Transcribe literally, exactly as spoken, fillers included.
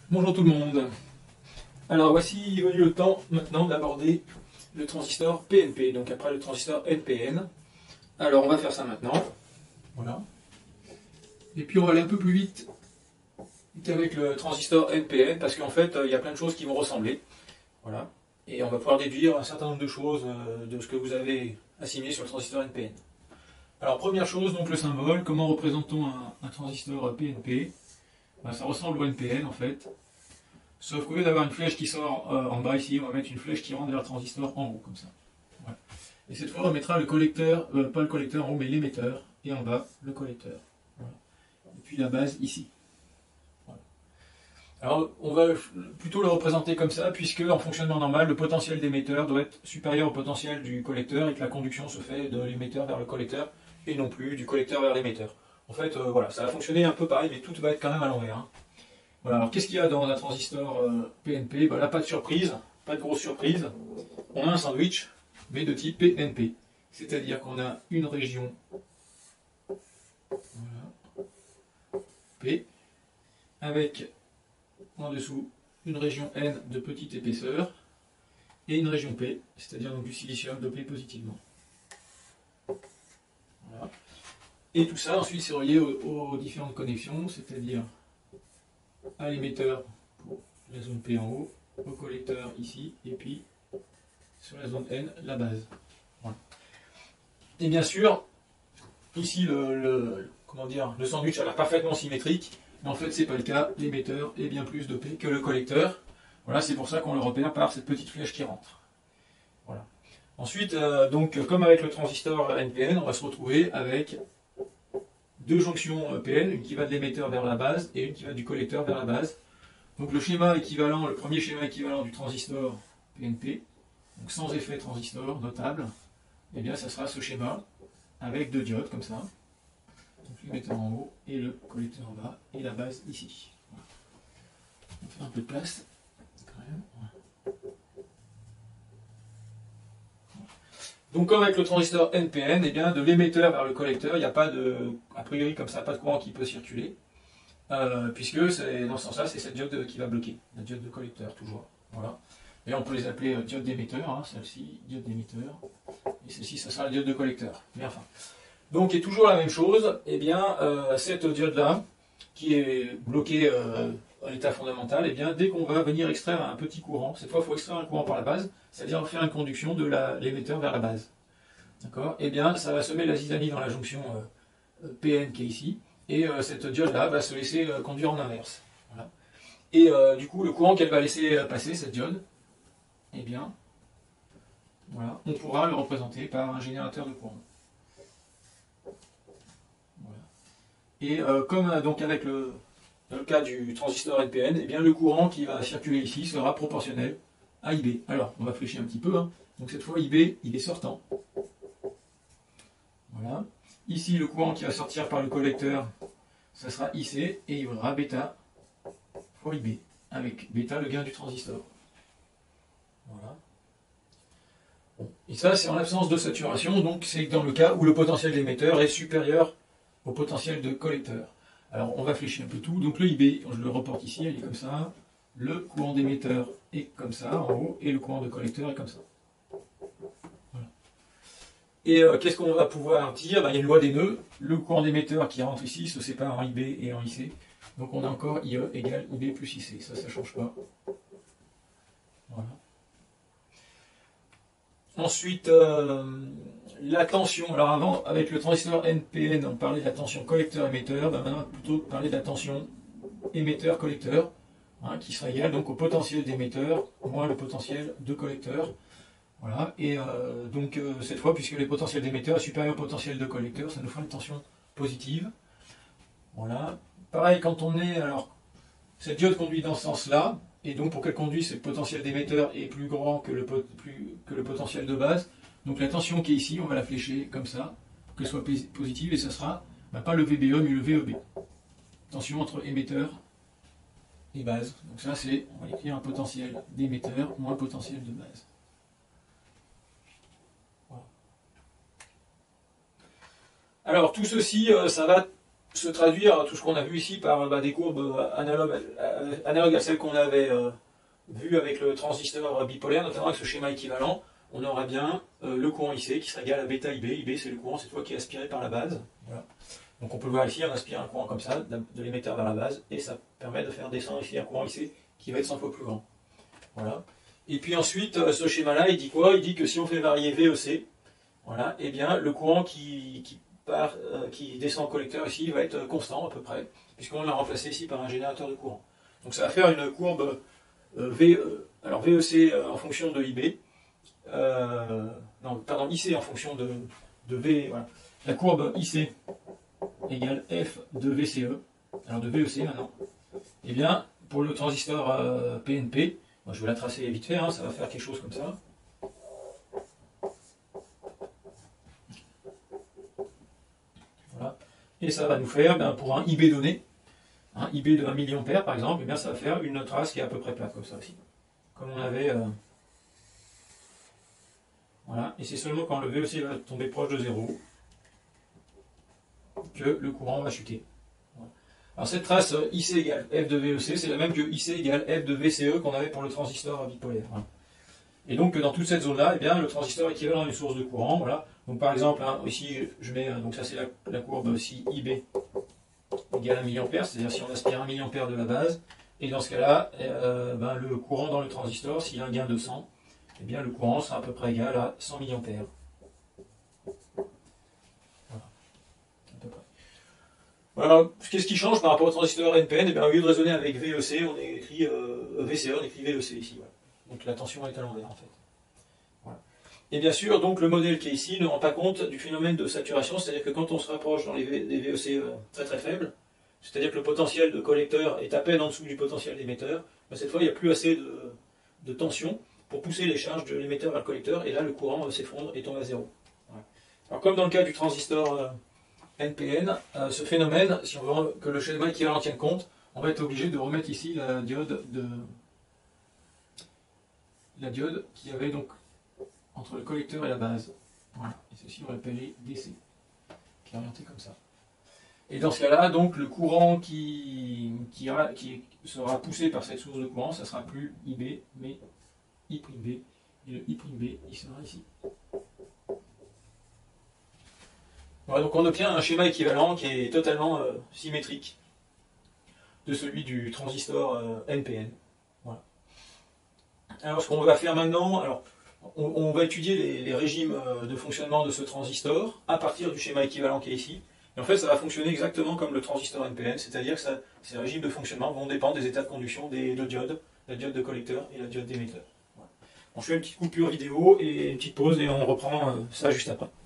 Bonjour tout le monde. Alors voici venu le temps maintenant d'aborder le transistor P N P, donc après le transistor N P N. Alors on va faire ça maintenant. Voilà. Et puis on va aller un peu plus vite qu'avec le transistor N P N, parce qu'en fait il y a plein de choses qui vont ressembler. Voilà. Et on va pouvoir déduire un certain nombre de choses de ce que vous avez assimilé sur le transistor N P N. Alors première chose, donc le symbole, comment représentons un, un transistor P N P? Ben, ça ressemble au N P N en fait. Sauf qu'au lieu d'avoir une flèche qui sort euh, en bas ici, on va mettre une flèche qui rentre vers le transistor en haut, comme ça. Voilà. Et cette fois, on mettra le collecteur, euh, pas le collecteur en haut, mais l'émetteur, et en bas, le collecteur. Voilà. Et puis la base ici. Voilà. Alors, on va plutôt le représenter comme ça, puisque en fonctionnement normal, le potentiel d'émetteur doit être supérieur au potentiel du collecteur, et que la conduction se fait de l'émetteur vers le collecteur, et non plus du collecteur vers l'émetteur. En fait, euh, voilà, ça va fonctionner un peu pareil, mais tout va être quand même à l'envers. Hein. Voilà, alors qu'est-ce qu'il y a dans un transistor euh, P N P? Ben là, pas de surprise, pas de grosse surprise. On a un sandwich, mais de type P N P. C'est-à-dire qu'on a une région voilà, P, avec en dessous une région N de petite épaisseur, et une région P, c'est-à-dire donc du silicium dopé positivement. Voilà. Et tout ça, ensuite, c'est relié aux, aux différentes connexions, c'est-à-dire à l'émetteur pour la zone P en haut, au collecteur ici, et puis sur la zone N, la base. Voilà. Et bien sûr, ici le, le, comment dire, le sandwich a l'air parfaitement symétrique, mais en fait c'est pas le cas, l'émetteur est bien plus dopé que le collecteur. Voilà, c'est pour ça qu'on le repère par cette petite flèche qui rentre. Voilà. Ensuite, euh, donc comme avec le transistor N P N, on va se retrouver avec deux jonctions P N, une qui va de l'émetteur vers la base et une qui va du collecteur vers la base. Donc le schéma équivalent, le premier schéma équivalent du transistor P N P, donc sans effet transistor notable, eh bien ça sera ce schéma avec deux diodes comme ça. Donc l'émetteur en haut et le collecteur en bas et la base ici. Voilà. On fait un peu de place quand même. Voilà. Donc comme avec le transistor N P N, eh bien, de l'émetteur vers le collecteur, il n'y a pas de, a priori comme ça, pas de courant qui peut circuler, euh, puisque dans ce sens-là, c'est cette diode qui va bloquer, la diode de collecteur toujours. Voilà. Et on peut les appeler euh, diode d'émetteur, hein, celle-ci, diode d'émetteur, et celle-ci, ça sera la diode de collecteur. Mais enfin. Donc, et toujours la même chose, eh bien, euh, cette diode-là, qui est bloquée euh, à l'état fondamental, eh bien, dès qu'on va venir extraire un petit courant, cette fois, il faut extraire un courant par la base, c'est-à-dire faire une conduction de l'émetteur vers la base. D'accord? Eh bien, ça va semer la zizanie dans la jonction euh, P N qui est ici, et euh, cette diode-là va se laisser euh, conduire en inverse. Voilà. Et euh, du coup, le courant qu'elle va laisser passer, cette diode, eh bien, voilà, on pourra le représenter par un générateur de courant. Voilà. Et euh, comme euh, donc avec le, dans le cas du transistor N P N, eh bien, le courant qui va circuler ici sera proportionnel à I B. Alors, on va fléchir un petit peu. Hein. Donc cette fois, I B, il est sortant. Voilà. Ici, le courant qui va sortir par le collecteur, ça sera I C, et il y aura bêta fois I B, avec bêta le gain du transistor. Voilà. Bon. Et ça, c'est en l'absence de saturation, donc c'est dans le cas où le potentiel d'émetteur est supérieur au potentiel de collecteur. Alors, on va fléchir un peu tout. Donc le I B, je le reporte ici, il est comme ça. Le courant d'émetteur est comme ça, en haut, et le courant de collecteur est comme ça. Voilà. Et euh, qu'est-ce qu'on va pouvoir dire? Ben, il y a une loi des nœuds. Le courant d'émetteur qui rentre ici se sépare en I B et en I C. Donc on a encore I E égale I B plus I C. Ça, ça ne change pas. Voilà. Ensuite, euh, la tension. Alors avant, avec le transistor N P N, on parlait de la tension collecteur-émetteur. Ben maintenant, on va plutôt parler de la tension émetteur-collecteur, hein, qui sera égale donc au potentiel d'émetteur moins le potentiel de collecteur. Voilà. Et euh, donc euh, cette fois, puisque le potentiel d'émetteur est supérieur au potentiel de collecteur, ça nous fera une tension positive. Voilà. Pareil, quand on est, alors, cette diode conduit dans ce sens-là. Et donc, pour qu'elle conduise, le potentiel d'émetteur est plus grand que le, plus, que le potentiel de base. Donc, la tension qui est ici, on va la flécher comme ça, pour qu'elle soit positive, et ça sera bah, pas le V B E, mais le V E B. Tension entre émetteur et base. Donc, ça, c'est, on va écrire un potentiel d'émetteur moins potentiel de base. Voilà. Alors, tout ceci, euh, ça va se traduire tout ce qu'on a vu ici par bah, des courbes analogues, analogues à celles qu'on avait euh, vues avec le transistor bipolaire, notamment avec ce schéma équivalent. On aura bien euh, le courant I C qui sera égal à bêta I B. I B, c'est le courant cette fois qui est aspiré par la base. Voilà. Donc on peut le voir ici, on aspire un courant comme ça, de l'émetteur vers la base, et ça permet de faire descendre ici un courant I C qui va être cent fois plus grand. Voilà. Et puis ensuite, ce schéma-là, il dit quoi? Il dit que si on fait varier V E C, voilà, eh bien le courant qui, qui, part, euh, qui descend au collecteur ici va être constant à peu près, puisqu'on l'a remplacé ici par un générateur de courant. Donc ça va faire une courbe euh, v, euh, alors V E C euh, en fonction de I B, euh, non, pardon, I C en fonction de, de V, voilà. La courbe I C égale F de V C E, alors de V E C maintenant, et bien pour le transistor euh, P N P, moi, je vais la tracer vite fait, hein, ça va faire quelque chose comme ça. Voilà. Et ça va nous faire, ben, pour un I B donné, un I B de un milliampère par exemple, et bien ça va faire une trace qui est à peu près plate comme ça aussi. Comme on avait... Euh... Voilà, et c'est seulement quand le V E C va tomber proche de zéro que le courant va chuter. Voilà. Alors cette trace I C égale F de V E C, c'est la même que I C égale F de V C E qu'on avait pour le transistor bipolaire. Voilà. Et donc dans toute cette zone-là, eh bien, le transistor est équivalent à une source de courant. Voilà. Donc par exemple, hein, ici je mets, donc ça c'est la, la courbe aussi I B égale un milliampère, c'est-à-dire si on aspire un milliampère de la base, et dans ce cas-là, euh, ben, le courant dans le transistor, s'il y a un gain de cent, eh bien le courant sera à peu près égal à cent milliampères. Voilà. À peu près. Voilà. Qu'est-ce qui change par rapport au transistor N P N? Eh bien, au lieu de raisonner avec V E C, on écrit euh, V C E, on écrit V E C ici. Voilà. Donc la tension est à l'envers en fait. Voilà. Et bien sûr, donc le modèle qui est ici ne rend pas compte du phénomène de saturation, c'est-à-dire que quand on se rapproche dans les des V E C euh, très très faibles, c'est-à-dire que le potentiel de collecteur est à peine en dessous du potentiel d'émetteur, ben cette fois il n'y a plus assez de, de tension pour pousser les charges de l'émetteur vers le collecteur, et là le courant euh, s'effondre et tombe à zéro. Voilà. Alors comme dans le cas du transistor euh, N P N, euh, ce phénomène, si on veut que le schéma équivalent tienne compte, on va être obligé de remettre ici la diode de la diode qui avait donc entre le collecteur et la base. Voilà. Et ceci on va l'appeler D C, qui est orienté comme ça. Et dans ce cas-là, donc le courant qui, qui, qui sera poussé par cette source de courant, ça sera plus I B, mais I''B. Et le I''B, il sera ici. Voilà, donc on obtient un schéma équivalent qui est totalement euh, symétrique de celui du transistor euh, N P N. Voilà. Alors ce qu'on va faire maintenant, alors on, on va étudier les, les régimes de fonctionnement de ce transistor à partir du schéma équivalent qui est ici. Et en fait, ça va fonctionner exactement comme le transistor N P N, c'est-à-dire que ça, ces régimes de fonctionnement vont dépendre des états de conduction des deux diodes, la diode de collecteur et la diode d'émetteur. Voilà. On fait une petite coupure vidéo et une petite pause et on reprend ça juste après.